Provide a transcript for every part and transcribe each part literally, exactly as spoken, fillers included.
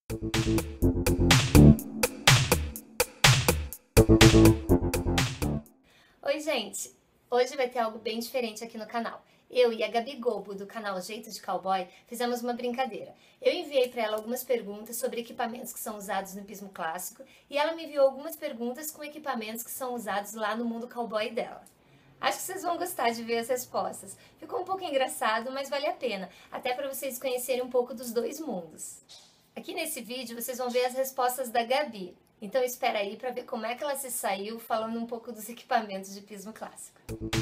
Oi, gente! Hoje vai ter algo bem diferente aqui no canal. Eu e a Gabi Gobo, do canal Jeito de Cowboy, fizemos uma brincadeira. Eu enviei para ela algumas perguntas sobre equipamentos que são usados no hipismo clássico e ela me enviou algumas perguntas com equipamentos que são usados lá no mundo cowboy dela. Acho que vocês vão gostar de ver as respostas. Ficou um pouco engraçado, mas vale a pena, até para vocês conhecerem um pouco dos dois mundos. Aqui nesse vídeo vocês vão ver as respostas da Gabi. Então espera aí para ver como é que ela se saiu falando um pouco dos equipamentos de hipismo clássico.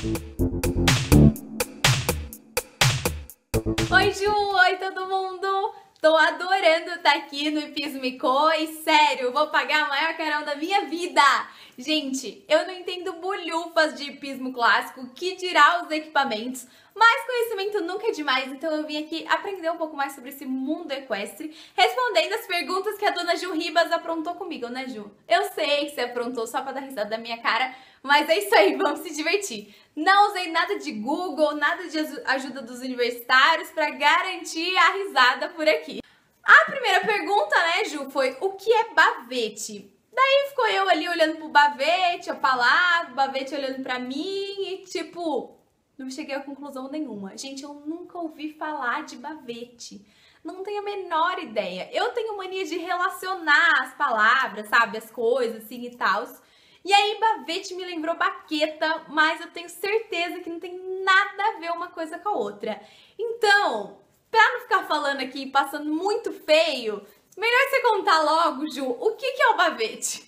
Oi Ju, oi todo mundo! Tô adorando estar aqui no Hipismico e sério, vou pagar a maior carão da minha vida! Gente, eu não entendo bolhufas de hipismo clássico, que dirá os equipamentos, mas conhecimento nunca é demais, então eu vim aqui aprender um pouco mais sobre esse mundo equestre, respondendo as perguntas que a dona Ju Ribas aprontou comigo, né Ju? Eu sei que você aprontou só pra dar risada da minha cara, mas é isso aí, vamos se divertir. Não usei nada de Google, nada de ajuda dos universitários pra garantir a risada por aqui. A primeira pergunta, né, Ju, foi o que é bavete? Daí ficou eu ali olhando pro bavete, a palavra, o bavete olhando pra mim e tipo, não cheguei a conclusão nenhuma. Gente, eu nunca ouvi falar de bavete. Não tenho a menor ideia. Eu tenho mania de relacionar as palavras, sabe, as coisas assim e tal. E aí, bavete me lembrou baqueta, mas eu tenho certeza que não tem nada a ver uma coisa com a outra. Então, pra não ficar falando aqui, passando muito feio, melhor você contar logo, Ju, o que que é o bavete?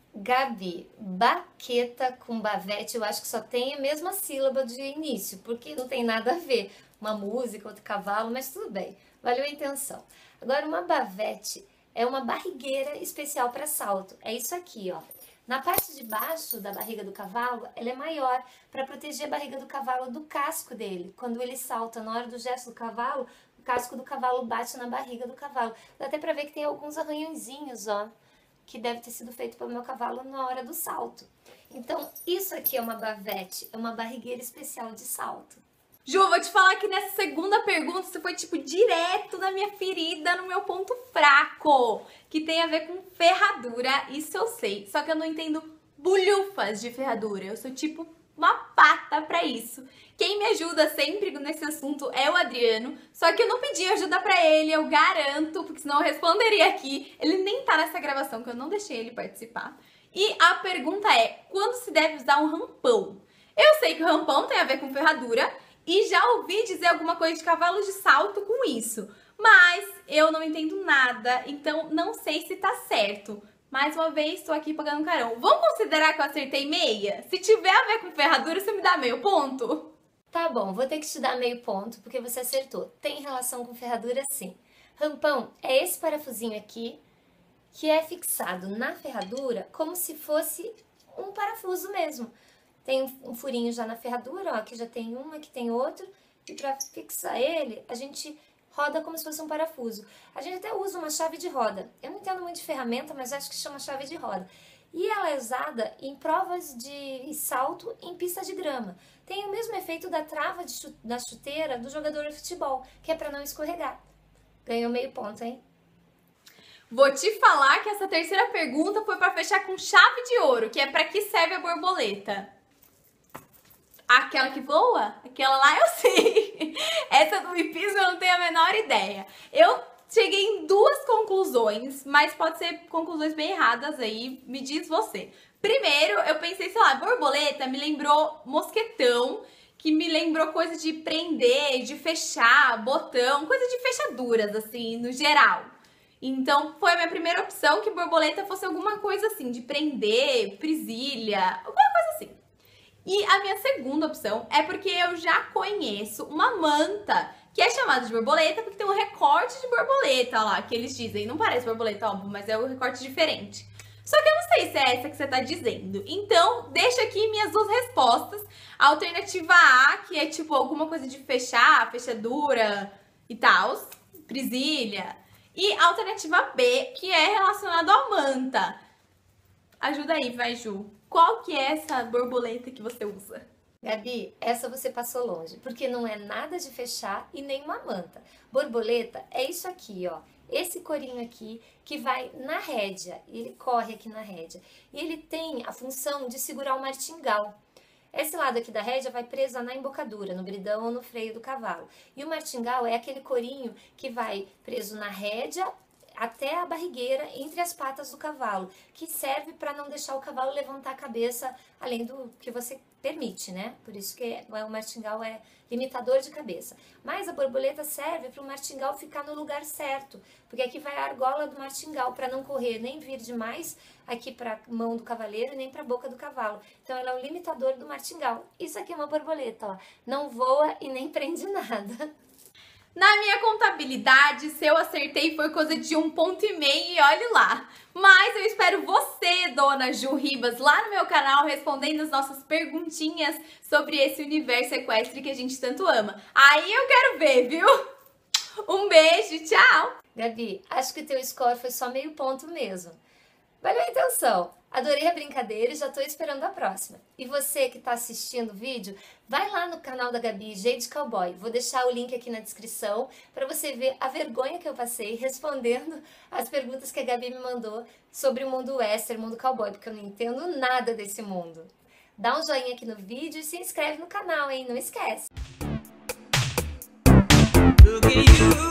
Gabi, baqueta com bavete eu acho que só tem a mesma sílaba de início, porque não tem nada a ver. Uma música, outro cavalo, mas tudo bem, valeu a intenção. Agora, uma bavete é uma barrigueira especial para salto. É isso aqui, ó. Na parte de baixo da barriga do cavalo, ela é maior para proteger a barriga do cavalo do casco dele. Quando ele salta, na hora do gesto do cavalo, o casco do cavalo bate na barriga do cavalo. Dá até para ver que tem alguns arranhõezinhos, ó, que deve ter sido feito pelo meu cavalo na hora do salto. Então, isso aqui é uma bavete, é uma barrigueira especial de salto. Ju, vou te falar que nessa segunda pergunta você foi, tipo, direto na minha ferida, no meu ponto fraco, que tem a ver com ferradura, isso eu sei, só que eu não entendo bolhufas de ferradura, eu sou, tipo, uma pata pra isso. Quem me ajuda sempre nesse assunto é o Adriano, só que eu não pedi ajuda pra ele, eu garanto, porque senão eu responderia aqui, ele nem tá nessa gravação, que eu não deixei ele participar. E a pergunta é, quando se deve usar um rampão? Eu sei que o rampão tem a ver com ferradura, e já ouvi dizer alguma coisa de cavalo de salto com isso, mas eu não entendo nada, então não sei se tá certo. Mais uma vez, estou aqui pagando um carão. Vamos considerar que eu acertei meia? Se tiver a ver com ferradura, você me dá meio ponto? Tá bom, vou ter que te dar meio ponto, porque você acertou. Tem relação com ferradura, sim. Rampão é esse parafusinho aqui, que é fixado na ferradura como se fosse um parafuso mesmo. Tem um furinho já na ferradura, ó, aqui já tem um, aqui tem outro, e para fixar ele, a gente roda como se fosse um parafuso. A gente até usa uma chave de roda. Eu não entendo muito de ferramenta, mas acho que chama chave de roda. E ela é usada em provas de salto em pista de grama. Tem o mesmo efeito da trava de chute, da chuteira do jogador de futebol, que é para não escorregar. Ganhou meio ponto, hein? Vou te falar que essa terceira pergunta foi para fechar com chave de ouro, que é para que serve a borboleta? Aquela que voa? Aquela lá eu sei. Essa do hipismo eu não tenho a menor ideia. Eu cheguei em duas conclusões, mas pode ser conclusões bem erradas aí, me diz você. Primeiro, eu pensei, sei lá, borboleta me lembrou mosquetão, que me lembrou coisa de prender, de fechar, botão, coisa de fechaduras, assim, no geral. Então, foi a minha primeira opção, que borboleta fosse alguma coisa assim, de prender, presilha, alguma coisa assim. E a minha segunda opção é porque eu já conheço uma manta que é chamada de borboleta porque tem um recorte de borboleta lá, que eles dizem. Não parece borboleta, óbvio, mas é um recorte diferente. Só que eu não sei se é essa que você tá dizendo. Então, deixa aqui minhas duas respostas. A alternativa A, que é tipo alguma coisa de fechar, fechadura e tal, presilha. E a alternativa B, que é relacionada à manta. Ajuda aí, vai, Ju. Qual que é essa borboleta que você usa? Gabi, essa você passou longe, porque não é nada de fechar e nem uma manta. Borboleta é isso aqui, ó. esse corinho aqui que vai na rédea, ele corre aqui na rédea. E ele tem a função de segurar o martingale. Esse lado aqui da rédea vai preso na embocadura, no bridão ou no freio do cavalo. E o martingale é aquele corinho que vai preso na rédea até a barrigueira, entre as patas do cavalo, que serve para não deixar o cavalo levantar a cabeça além do que você permite, né? Por isso que o martingale é limitador de cabeça. Mas a borboleta serve para o martingale ficar no lugar certo, porque aqui vai a argola do martingale para não correr nem vir demais aqui para a mão do cavaleiro nem para a boca do cavalo. Então ela é o limitador do martingale. Isso aqui é uma borboleta, ó. Não voa e nem prende nada. Na minha contabilidade, se eu acertei foi coisa de um ponto e meio e olhe lá. Mas eu espero você, dona Ju Ribas, lá no meu canal, respondendo as nossas perguntinhas sobre esse universo equestre que a gente tanto ama. Aí eu quero ver, viu? Um beijo, tchau! Gabi, acho que o teu score foi só meio ponto mesmo. Valeu a intenção! Adorei a brincadeira e já tô esperando a próxima. E você que tá assistindo o vídeo, vai lá no canal da Gabi, Jade Cowboy. Vou deixar o link aqui na descrição para você ver a vergonha que eu passei respondendo as perguntas que a Gabi me mandou sobre o mundo western, mundo cowboy, porque eu não entendo nada desse mundo. Dá um joinha aqui no vídeo e se inscreve no canal, hein? Não esquece! Look at you.